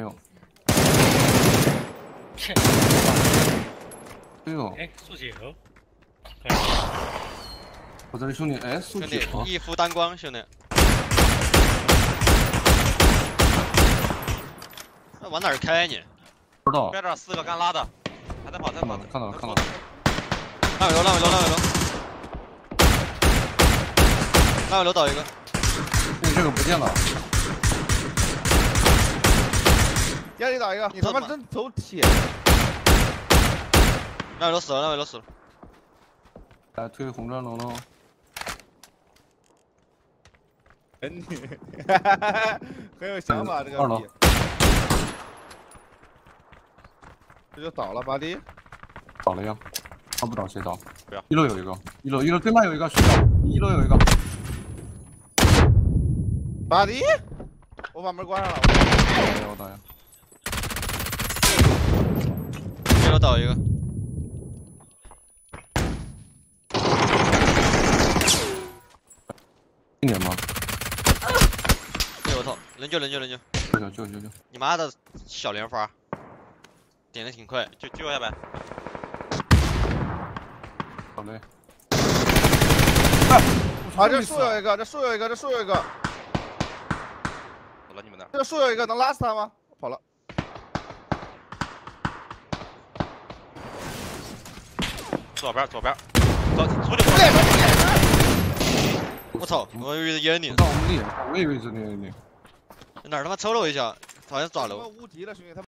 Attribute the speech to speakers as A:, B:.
A: 没有。哎呦！
B: 哎，速解盒。
A: 我这里兄弟，哎，速
C: 兄弟
A: 解盒。
C: 一夫单光，兄弟。那往哪儿开你？
A: 不知道。
D: 边这4个干拉的，还在跑，在跑。
A: 看到了。
C: 烂尾楼。烂尾楼倒一个。
A: 这个不见了。
E: 家里倒一个，你他妈真走铁！
C: 烂尾楼死了。
A: 来推红砖楼喽。
E: 你，很有想法这个。
A: 2楼。
E: 这就倒了，巴迪。
A: 倒了呀？他不倒谁倒？
D: 不要。
A: 1楼有一个，1楼对面有一个，谁倒？1楼有一个。
E: 巴迪，我把门关上了。
A: 我倒呀。
C: 1楼倒一个。
A: 1年吗？
C: 对我操！人救！
A: 救！
C: 你妈的小连发，点的挺快，
D: 救下呗。
A: 好嘞。
E: 啊，这树有一个。
D: 走了你们那儿。
E: 这树有一个，能拉死他吗？跑了。
D: 左边，走，出去。
C: 我操！我以为是烟你。
A: 到我们脸，我以为是那。
C: 哪儿他妈抽了我一下，好像抓了我。
E: 无敌了，兄弟，他。